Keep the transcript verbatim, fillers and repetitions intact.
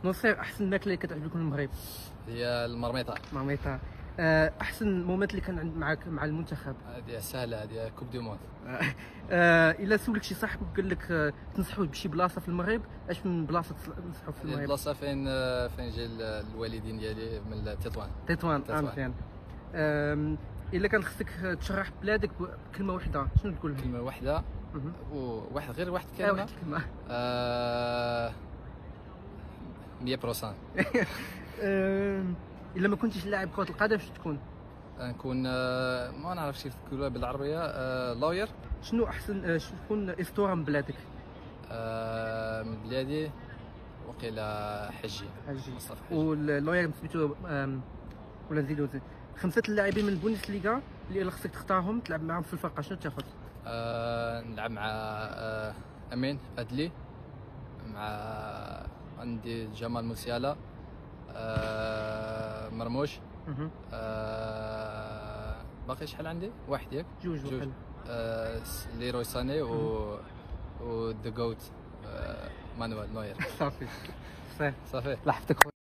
نصير احسن ماكله اللي كتعجبكم في المغرب؟ هي المرميطه. مرميطه. احسن مومنت اللي كان عند معاك مع المنتخب؟ هذه سهله، هذه كوب دو موند. الا سولك شي صاحبك قال لك تنصحوه بشي بلاصه في المغرب، اش من بلاصه تنصحوه في المغرب؟ البلاصه فين فين جا الوالدين ديالي من تطوان. تطوان. اه مزيان. الا كان خصك تشرح بلادك بكلمه واحده شنو تقول لهم؟ كلمه واحده؟ وواحد غير واحد كلمه؟ اه واحد كلمه. آه مية بالمية. الا ما كنتيش لاعب كره القدم شنو تكون؟ نكون ما نعرفش كيف تقولها بالعربيه. لوير. شنو احسن شكون اسطوره من بلادك؟ من بلادي وقيلا حجي. حجي. واللوير سميتو ولا نزيدو خمسه اللاعبين من البوندسليغا اللي الا خصك تختارهم تلعب معاهم في الفرقه شنو تاخذ؟ أه نلعب مع أه امين ادلي، مع عندي جمال موسيالا، أه مرموش، أه باقي شحال عندي؟ واحد ياك؟ جوج. جوج. أه ليروي ساني و و ذا جوت أه مانويل نوير. صافي. صافي. الله يحفظك.